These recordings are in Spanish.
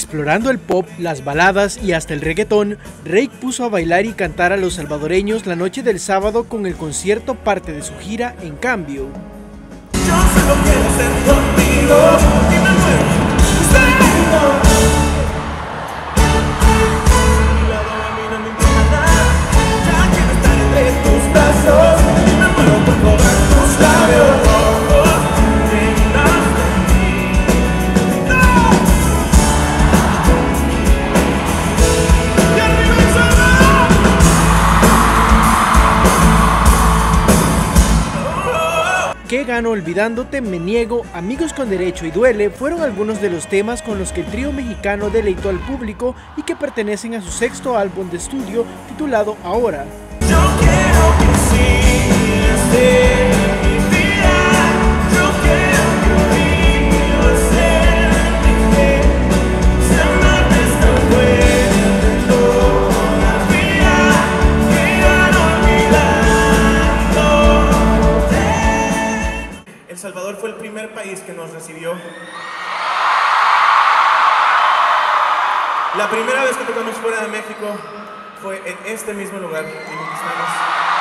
Explorando el pop, las baladas y hasta el reggaetón, Reik puso a bailar y cantar a los salvadoreños la noche del sábado con el concierto parte de su gira En Cambio. Yo solo quiero ser contigo y me muero mi lado a mí no me importa nada. Ya quiero estar entre tus brazos y me muero por tocar tus labios. ¿Qué gano olvidándote? Me niego, Amigos con Derecho y Duele fueron algunos de los temas con los que el trío mexicano deleitó al público y que pertenecen a su sexto álbum de estudio titulado Ahora. Yo quiero que sigas en mi vida. Yo quiero que vivas en mi fe. Si amarte es tan fuerte todavía, que gano olvidándote. El Salvador fue el primer país que nos recibió. La primera vez que tocamos fuera de México fue en este mismo lugar en el que estamos.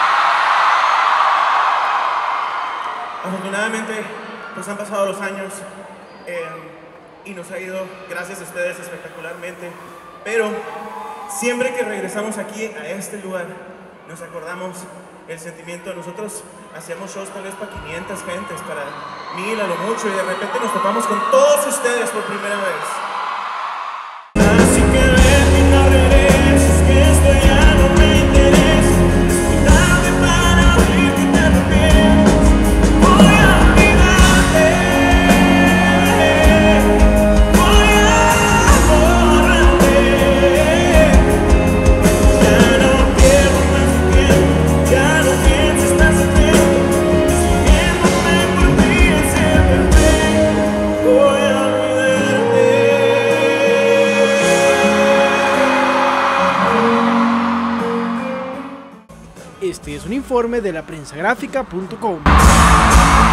Afortunadamente, pues han pasado los años y nos ha ido, gracias a ustedes, espectacularmente. Pero siempre que regresamos aquí a este lugar, nos acordamos el sentimiento. Nosotros hacemos shows tal vez para 500 gentes, para 1000 a lo mucho, y de repente nos topamos con todos ustedes por primera vez. Así que ven y no regreses, que esto ya no me interesa. Es muy tarde para abrir y te arrepientes. Voy a olvidarte, voy a borrarte. Ya no quiero más tiempo, ya no pienses más en tiempo. Siguiéndome por ti en ser perfecto. Voy a olvidarte. Este es un informe de laprensagrafica.com.